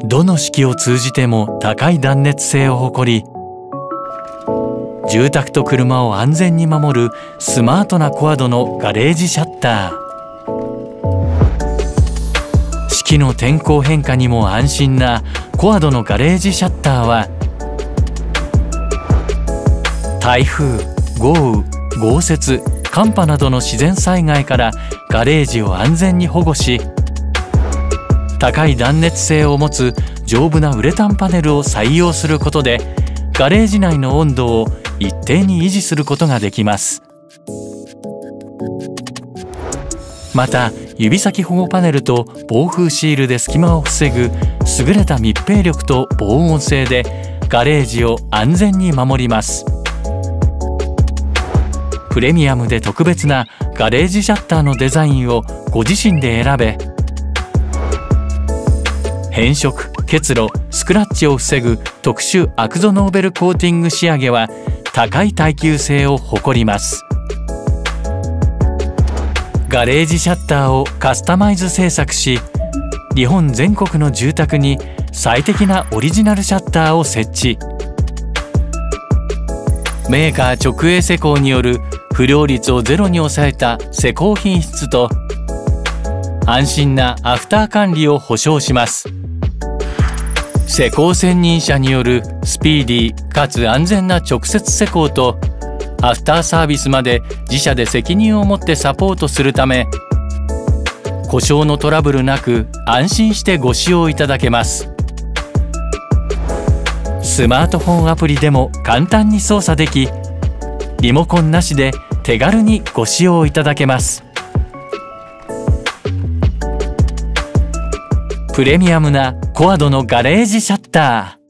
どの式を通じても高い断熱性を誇り、住宅と車を安全に守るスマートなコアドのガレージシャッター。四季の天候変化にも安心なコアドのガレージシャッターは、台風、豪雨、豪雪、寒波などの自然災害からガレージを安全に保護し、高い断熱性を持つ丈夫なウレタンパネルを採用することで、ガレージ内の温度を一定に維持することができます。また、指先保護パネルと防風シールで隙間を防ぐ優れた密閉力と防音性でガレージを安全に守ります。プレミアムで特別なガレージシャッターのデザインをご自身で選べ、変色、結露、スクラッチを防ぐ特殊アクゾノーベルコーティング仕上げは高い耐久性を誇ります。ガレージシャッターをカスタマイズ製作し、日本全国の住宅に最適なオリジナルシャッターを設置。メーカー直営施工による不良率をゼロに抑えた施工品質と安心なアフター管理を保証します。施工専任者によるスピーディーかつ安全な直接施工とアフターサービスまで自社で責任を持ってサポートするため、故障のトラブルなく安心してご使用いただけます。スマートフォンアプリでも簡単に操作でき、リモコンなしで手軽にご使用いただけます。プレミアムなコアドのガレージシャッター。